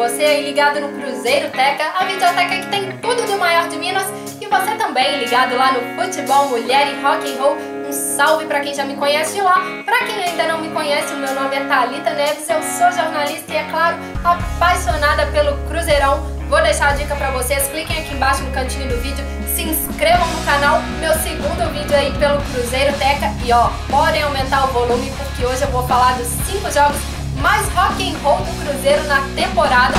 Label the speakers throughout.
Speaker 1: você aí ligado no Cruzeiro Teca, a videoteca que tem tudo do maior de Minas, e você também ligado lá no Futebol, Mulher e Rock and Roll. Um salve pra quem já me conhece de lá. Pra quem ainda não me conhece, o meu nome é Thalita Neves, eu sou jornalista e, é claro, apaixonada pelo Cruzeirão. Vou deixar a dica pra vocês, cliquem aqui embaixo no cantinho do vídeo, se inscrevam no canal, meu segundo vídeo aí pelo Cruzeiro Teca, e ó, podem aumentar o volume porque hoje eu vou falar dos 5 jogos mais rock and roll do Cruzeiro na temporada.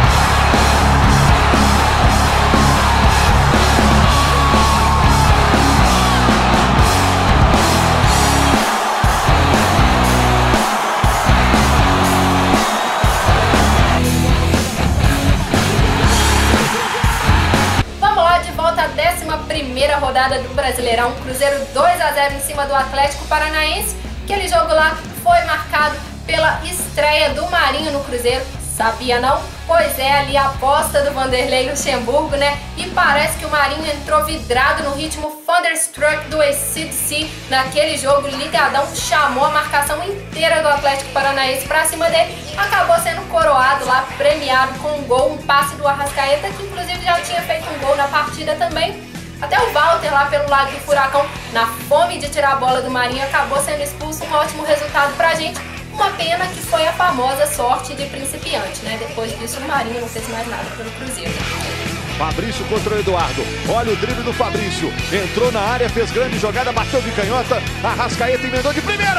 Speaker 1: Primeira rodada do Brasileirão, Cruzeiro 2 a 0 em cima do Atlético Paranaense. Aquele jogo lá foi marcado pela estreia do Marinho no Cruzeiro. Sabia não? Pois é, ali a aposta do Vanderlei Luxemburgo, né? E parece que o Marinho entrou vidrado no ritmo Thunderstruck do AC/DC naquele jogo, ligadão, chamou a marcação inteira do Atlético Paranaense pra cima dele, acabou sendo coroado lá, premiado com um gol, um passe do Arrascaeta, que inclusive já tinha feito um gol na partida também. Até o Walter lá pelo lado do Furacão, na fome de tirar a bola do Marinho, acabou sendo expulso. Um ótimo resultado pra gente. Uma pena que foi a famosa sorte de principiante, né? Depois disso o Marinho não fez mais nada pelo Cruzeiro.
Speaker 2: Fabrício contra o Eduardo. Olha o drible do Fabrício. Entrou na área, fez grande jogada, bateu de canhota. Arrascaeta emendou de primeira.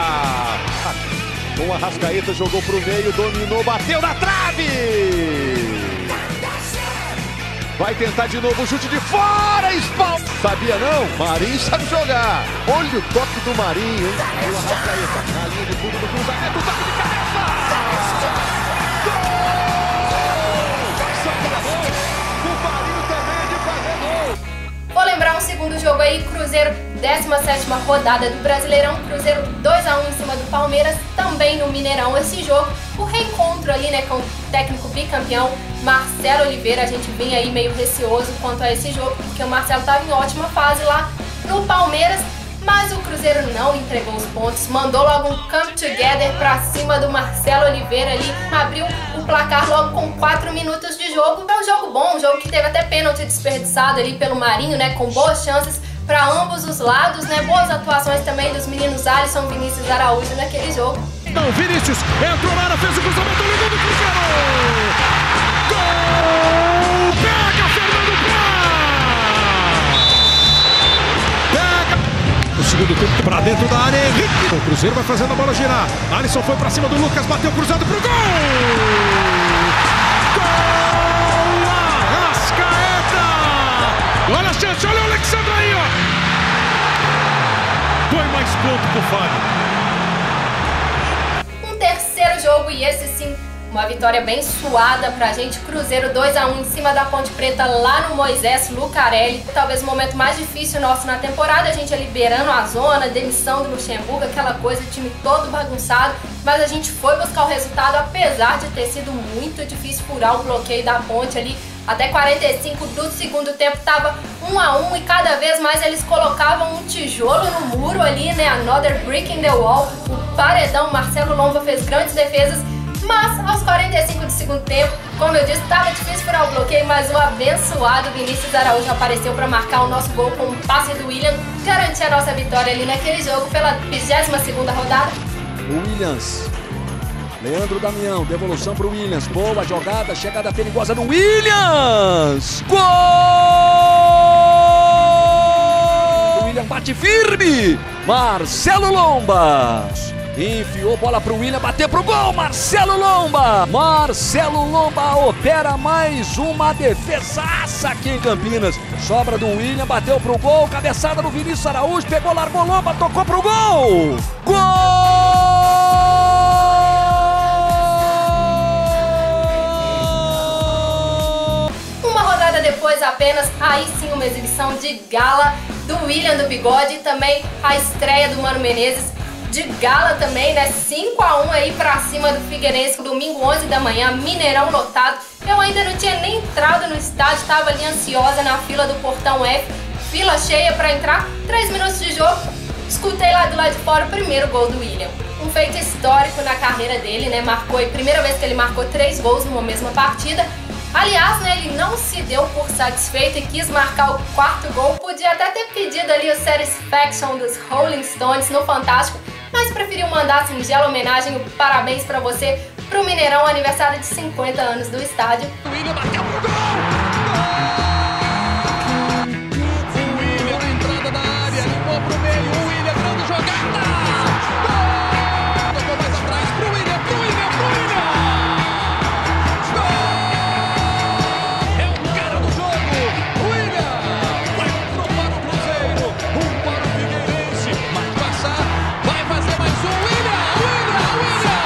Speaker 2: O Arrascaeta jogou pro meio, dominou, bateu na trave. Vai tentar de novo o chute de fora, espalma. Sabia não? Marinho sabe jogar. Olha o toque do Marinho, hein? Aí o Arrascaeta na linha de fundo do cruzamento, toque de cabeça! Gol! O Marinho também é de fazer gol.
Speaker 1: Vou lembrar um segundo jogo aí, Cruzeiro, 17ª rodada do Brasileirão, Cruzeiro 2 a 1 em cima do Palmeiras, também no Mineirão esse jogo. O reencontro ali, né, com o técnico bicampeão Marcelo Oliveira. A gente vinha aí meio receoso quanto a esse jogo, porque o Marcelo estava em ótima fase lá no Palmeiras, mas o Cruzeiro não entregou os pontos, mandou logo um come together pra cima do Marcelo Oliveira ali, abriu o placar logo com 4 minutos de jogo. É um jogo bom, um jogo que teve até pênalti desperdiçado ali pelo Marinho, né, com boas chances para ambos os lados, né, boas atuações também dos meninos Alisson, Vinícius Araújo naquele jogo.
Speaker 2: Não, Vinícius entrou na área, fez o cruzamento, ligou do Cruzeiro! Gol! Pega, Fernando Praz! Pega! O segundo tempo para dentro da área, Henrique. O Cruzeiro vai fazendo a bola girar. Alisson foi para cima do Lucas, bateu cruzado pro gol! Gol! Arrascaeta! Olha a chance, olha o Alexandre aí, ó! Põe mais ponto pro Fábio.
Speaker 1: Jogo, e esse sim, uma vitória bem suada pra gente. Cruzeiro 2 a 1 em cima da Ponte Preta lá no Moisés Lucarelli. Talvez o momento mais difícil nosso na temporada, a gente liberando a zona, demissão do Luxemburgo, aquela coisa, time todo bagunçado, mas a gente foi buscar o resultado, apesar de ter sido muito difícil furar o bloqueio da Ponte ali. Até 45 do segundo tempo tava 1 a 1 e cada vez mais eles colocavam um tijolo no muro ali, né? Another brick in the wall. O paredão, Marcelo Lomba fez grandes defesas, mas aos 45 do segundo tempo, como eu disse, tava difícil furar o bloqueio, mas o abençoado Vinícius Araújo apareceu para marcar o nosso gol com um passe do William, garantir a nossa vitória ali naquele jogo pela 22ª rodada.
Speaker 3: O Williams. Leandro Damião, devolução para o Williams, boa jogada, chegada perigosa do Williams! Gol! O Williams bate firme, Marcelo Lomba! Enfiou bola para o Williams, bateu para o gol, Marcelo Lomba! Marcelo Lomba opera mais uma defesaça aqui em Campinas. Sobra do Williams, bateu para o gol, cabeçada do Vinícius Araújo, pegou, largou Lomba, tocou para o gol! Gol!
Speaker 1: Depois apenas, aí sim, uma exibição de gala do William do Bigode, e também a estreia do Mano Menezes de gala também, né? 5 a 1 aí pra cima do Figueirense, domingo 11 da manhã, Mineirão lotado. Eu ainda não tinha nem entrado no estádio, tava ali ansiosa na fila do portão F, fila cheia pra entrar, 3 minutos de jogo, escutei lá do lado de fora o primeiro gol do William. um feito histórico na carreira dele, né? Marcou, primeira vez que ele marcou 3 gols numa mesma partida. Aliás, né, ele não se deu por satisfeito e quis marcar o 4º gol. Podia até ter pedido ali o Satisfaction dos Rolling Stones no Fantástico, mas preferiu mandar a singela homenagem, o parabéns pra você, pro Mineirão, aniversário de 50 anos do estádio.
Speaker 2: O William bateu pro gol! O William na entrada da área, limpou pro meio, o William, grande jogada! Gol! Tocou mais atrás pro William, pro William, pro William! Gol! É o cara do jogo! O William! Vai para o Cruzeiro, para o Figueirense, vai passar, vai fazer mais um, William! William! William!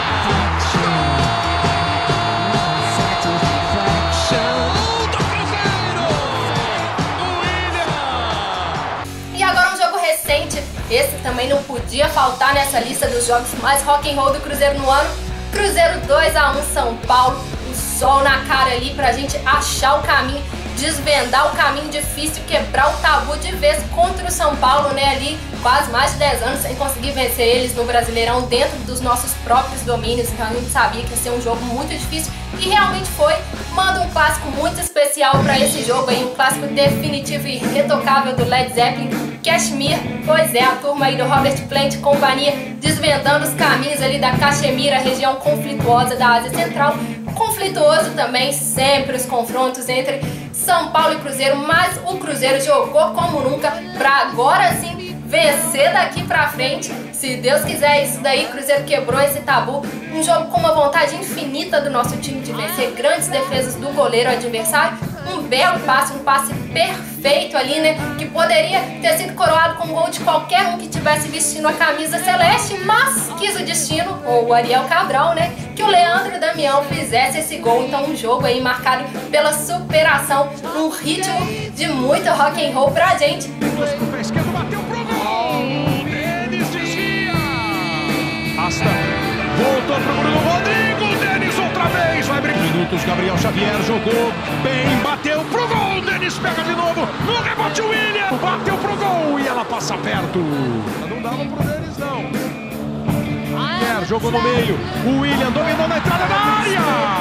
Speaker 1: Esse também não podia faltar nessa lista dos jogos mais rock and roll do Cruzeiro no ano. Cruzeiro 2-1 São Paulo, o sol na cara ali pra gente achar o caminho, desvendar o caminho difícil, quebrar o tabu de vez contra o São Paulo, né, ali quase mais de 10 anos sem conseguir vencer eles no Brasileirão dentro dos nossos próprios domínios, então a gente sabia que ia ser um jogo muito difícil e realmente foi. Manda um clássico muito especial pra esse jogo aí, um clássico definitivo e irretocável do Led Zeppelin, Kashmir. Pois é, a turma aí do Robert Plant e companhia desvendando os caminhos ali da Caxemira, região conflituosa da Ásia Central. Conflituoso também sempre os confrontos entre São Paulo e Cruzeiro, mas o Cruzeiro jogou como nunca pra agora sim vencer daqui pra frente. Se Deus quiser, isso daí, Cruzeiro quebrou esse tabu. Um jogo com uma vontade infinita do nosso time de vencer, grandes defesas do goleiro adversário, um belo passe, um passe perfeito ali, né, que poderia ter sido coroado com um gol de qualquer um que tivesse vestindo a camisa celeste, mas quis o destino, ou o Ariel Cabral, né, que o Leandro Damião fizesse esse gol. Então um jogo aí marcado pela superação, num ritmo de muito rock and roll pra gente.
Speaker 2: Bateu pro gol! Denis desvia! Asta, voltou pro Bruno Rodrigo, Denis outra vez, vai brincar. Minutos, Gabriel Xavier jogou bem, bateu pro gol, Denis pega de novo, no rebote o William, bateu pro gol e ela passa perto. Não dava pro Denis não. Jogou no meio, o William dominou na entrada da área!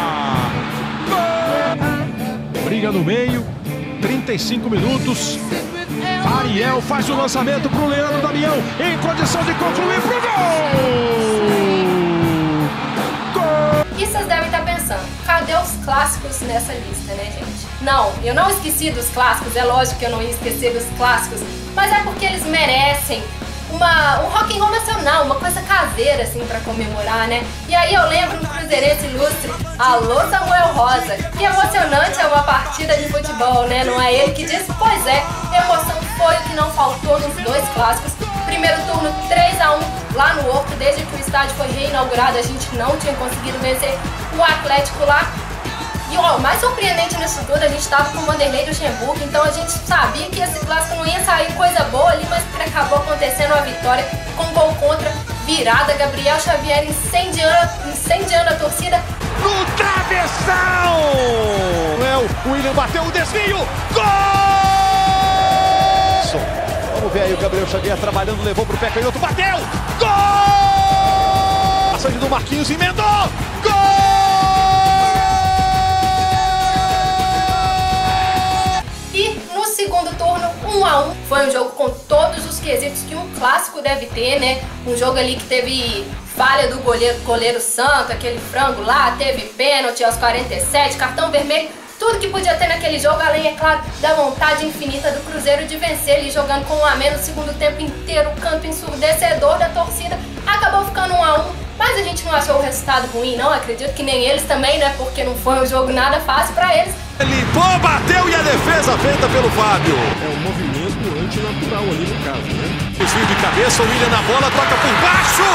Speaker 2: Gol! Briga no meio, 35 minutos. Ariel faz o lançamento pro Leandro Damião, em condição de concluir pro gol!
Speaker 1: E vocês devem estar pensando, cadê os clássicos nessa lista, né, gente? Não, eu não esqueci dos clássicos, é lógico que eu não ia esquecer dos clássicos, mas é porque eles merecem um rock and roll nacional, uma coisa caseira assim pra comemorar, né? E aí eu lembro um cruzeirense ilustre, alô Samuel Rosa, que emocionante é uma partida de futebol, né? Não é ele que disse? Pois é, emoção foi o que não faltou nos dois clássicos. Primeiro turno 3-1 lá no Horto, desde que o estádio foi reinaugurado a gente não tinha conseguido vencer o Atlético lá. E ó, o mais surpreendente nisso tudo, a gente tava com o Vanderlei Luxemburgo, então a gente sabia que esse clássico não ia sair coisa boa ali, mas acabou acontecendo a vitória com gol contra, virada, Gabriel Xavier incendiando a torcida.
Speaker 2: No travessão! O William bateu o desvio, gol! Vamos ver aí o Gabriel Xavier trabalhando, levou pro pé canhoto, bateu, gol! Passagem do Marquinhos, emendou, gol!
Speaker 1: Segundo turno, 1-1. Foi um jogo com todos os quesitos que um clássico deve ter, né? Um jogo ali que teve falha do goleiro Santo, aquele frango lá, teve pênalti aos 47, cartão vermelho, tudo que podia ter naquele jogo, além, é claro, da vontade infinita do Cruzeiro de vencer ali, jogando com 1 a menos o segundo tempo inteiro, o canto ensurdecedor da torcida, acabou ficando 1-1. Mas a gente não achou o resultado ruim, não. Acredito que nem eles também, né? Porque não foi um jogo nada fácil pra eles.
Speaker 2: Limpou, bateu e a defesa feita pelo Fábio.
Speaker 4: É um movimento antinatural ali no caso, né?
Speaker 2: Desvio de cabeça, o William na bola, toca por baixo.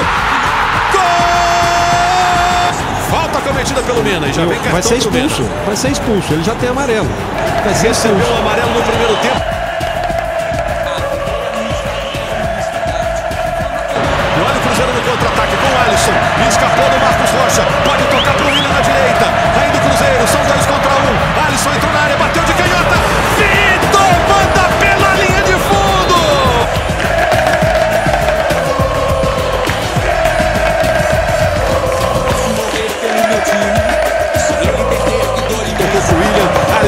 Speaker 2: Gol! Falta cometida pelo Mena e já vem cartão.
Speaker 4: Vai ser expulso, vai ser expulso. Ele já tem amarelo. Vai ser
Speaker 2: recebeu o amarelo no primeiro tempo. No contra-ataque com o Alisson, escapou do Marcos Rocha, pode tocar pro William na direita, ainda o Cruzeiro, são 2 contra 1, Alisson entrou na área, bateu de canhota, Vitor manda pela linha de fundo!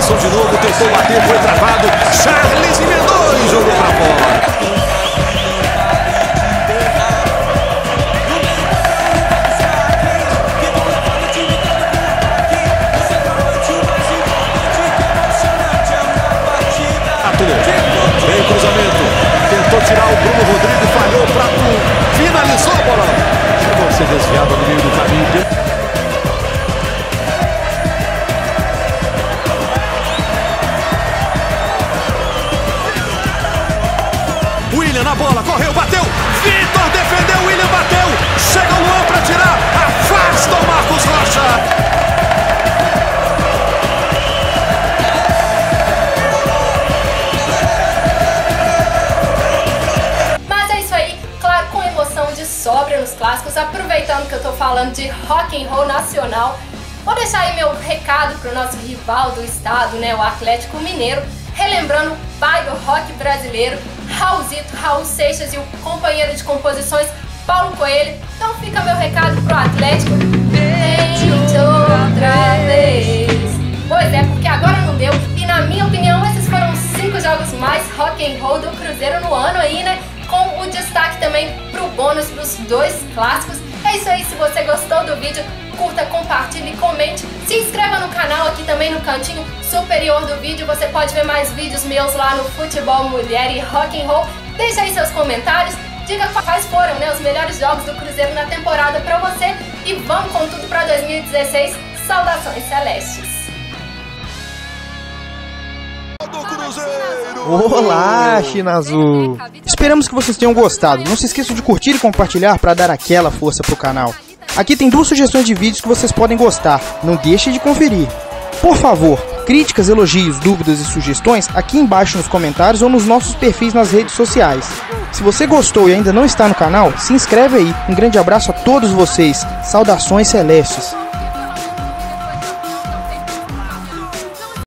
Speaker 4: atenção de novo, tentou bater, foi travado. Charles emendou e jogou pra fora. Vem o cruzamento, tentou tirar o Bruno Rodrigo, falhou, o Prato finalizou a bola. Chegou a ser desviado no meio do caminho. William na bola, correu, bateu. Vitor defendeu, William bateu. Chega o Luan para tirar, afasta o Marcos Rocha.
Speaker 1: Sobra nos clássicos, aproveitando que eu tô falando de rock and roll nacional, vou deixar aí meu recado pro nosso rival do estado, né, o Atlético Mineiro, relembrando o pai do rock brasileiro, Raulzito, Raul Seixas, e o companheiro de composições, Paulo Coelho. Então fica meu recado pro Atlético, tente outra vez. Pois é, porque agora não deu, e na minha opinião esses foram os 5 jogos mais rock and roll do Cruzeiro no ano aí, né? Com o destaque também pro bônus dos 2 clássicos. É isso aí, se você gostou do vídeo, curta, compartilhe, comente, se inscreva no canal aqui também no cantinho superior do vídeo. Você pode ver mais vídeos meus lá no Futebol, Mulher e Rock and Roll. Deixa aí seus comentários, diga quais foram, né, os melhores jogos do Cruzeiro na temporada pra você. E vamos com tudo pra 2016. Saudações celestes!
Speaker 5: Olá, China Azul! Esperamos que vocês tenham gostado. Não se esqueçam de curtir e compartilhar para dar aquela força pro canal. Aqui tem 2 sugestões de vídeos que vocês podem gostar. Não deixe de conferir. Por favor, críticas, elogios, dúvidas e sugestões aqui embaixo nos comentários ou nos nossos perfis nas redes sociais. Se você gostou e ainda não está no canal, se inscreve aí. Um grande abraço a todos vocês. Saudações celestes!